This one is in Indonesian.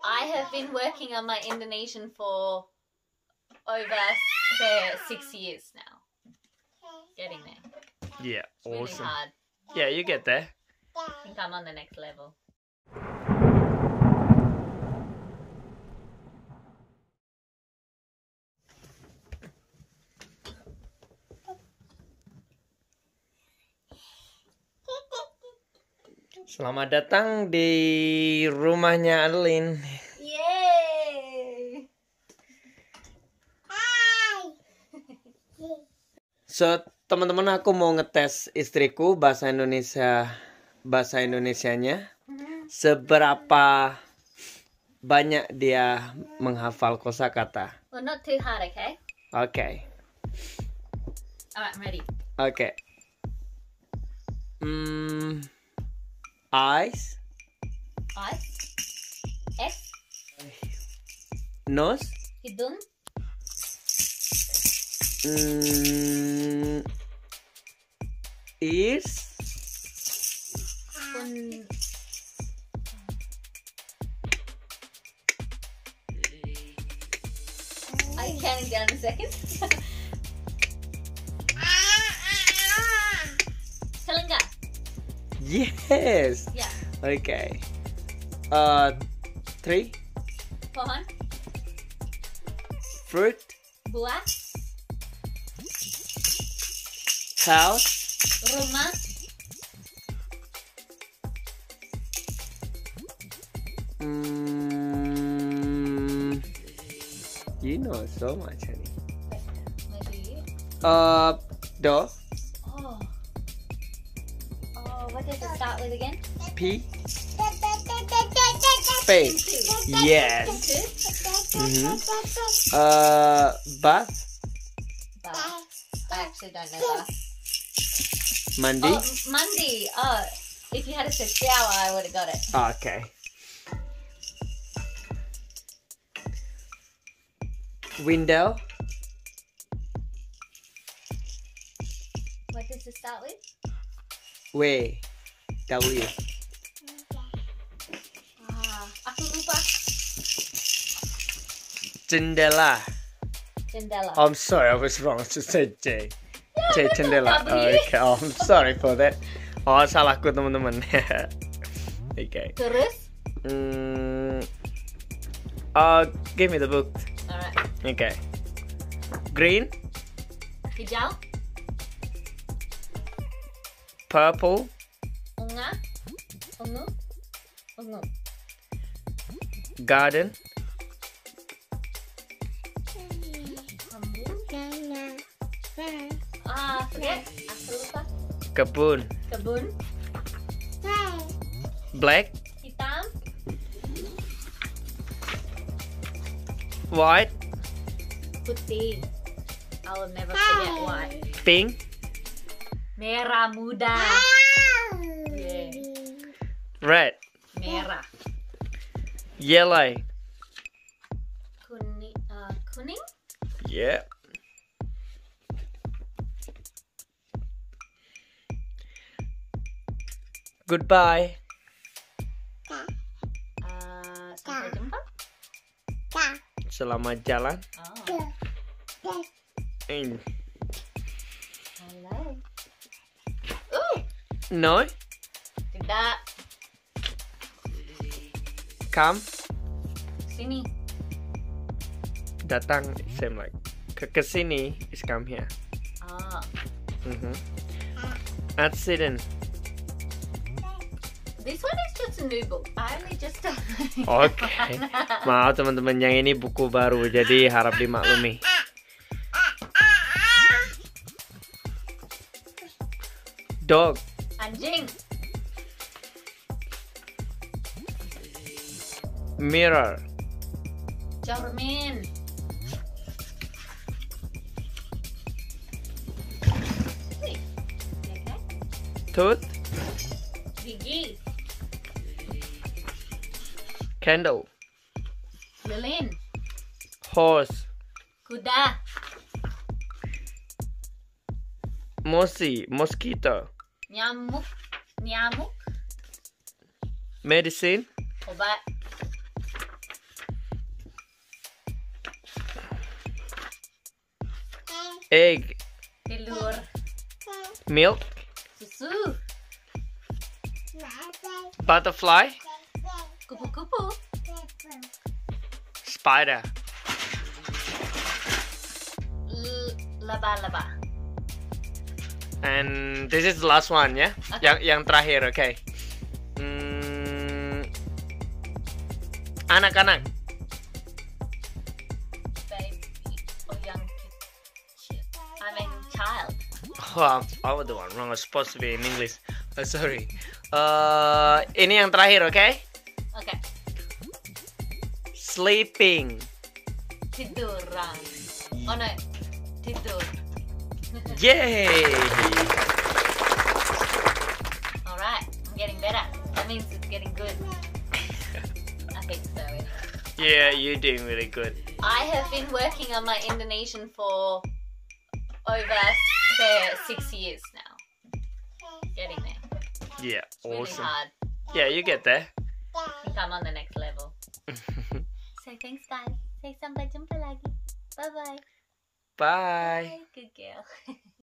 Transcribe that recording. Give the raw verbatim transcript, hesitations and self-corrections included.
I have been working on my Indonesian for over say, six years now. Getting there. Yeah, It's really awesome. hard. Yeah, you get there. I think I'm on the next level. Selamat datang di rumahnya Adeline. Yay! So, teman-teman, aku mau ngetes istriku bahasa Indonesia bahasa Indonesianya. Seberapa banyak dia menghafal kosakata. Well, not too hard, okay? Okay. Alright, I'm ready. Okay. Hmm. Eyes. Eyes. S. Nose. Hidung. Hmm. Ears. Un... Are you counting down a second? Telinga. Yes. Yeah. Okay. Uh, three. Pohon. Fruit. Buah. House. Rumah. Mm, you know so much, honey. Maybe. Uh, door. Oh. Oh, what does it start with again? P. Space. Yes. Mm-hmm. Uh, bath. Bath. I actually don't know that. Mandi. Oh, mandi. Oh, if you had said shower, I would have got it. Okay. Window. What does it start with? W. W. Ah, aku lupa. Jendela. Jendela. I'm sorry, I was wrong. I just said J. J jendela. W. Okay, oh, I'm sorry for that. Oh, salahku teman-teman. Okay. Terus? Mm, uh, give me the book. Alright. Okay. Green. Hijau. Purple. Unga. Ungu. Ungu. Garden. Ah, forget. Aku lupa. Kebun. Kebun. Black. Hitam. White. Putih. I will never forget white. Pink. Merah muda. Yeah. Red. Merah. Yellow. Kuning. Uh, kuning. Yeah. Goodbye. Uh, sampai jumpa. Selamat jalan. Oh. Mm. Hello. Uh, No. tidak. Come. Sini. Datang. Same like. Ke kesini is come here. Oh. Mm-hmm. Accident. This one is just a new book. I only just started. Oke. Maaf teman-teman, yang ini buku baru, jadi harap dimaklumi. Dog. Anjing. Mirror. Cermin. Wih, ya kan? Tooth. Gigi. Candle. Lilin. Horse. Kuda. Mosi. Mosquito. Nyamuk. Nyamuk. Medicine. Obat. Egg. Telur. Milk. Susu. Butterfly. Kupu-kupu. Spider. L- Laba-laba. And this is the last one ya. Okay. Yang yang terakhir, oke. Okay. Hmm, anak-anak. Baby or young kid. I mean child. Oh, I was the one wrong. I was supposed to be in English. Oh, sorry. Uh, ini yang terakhir, oke? Okay? Okay. Sleeping. Tiduran. Oh no. Tidur. Yay! Alright. I'm getting better. That means it's getting good. I think so. Anyway. Yeah, you're doing really good. I have been working on my Indonesian for over say, six years now. Getting there. Yeah, It's really awesome. hard. Yeah, you get there. I think I'm on the next level. So thanks guys. Say sampai jumpa lagi. Bye-bye. Bye. Good girl.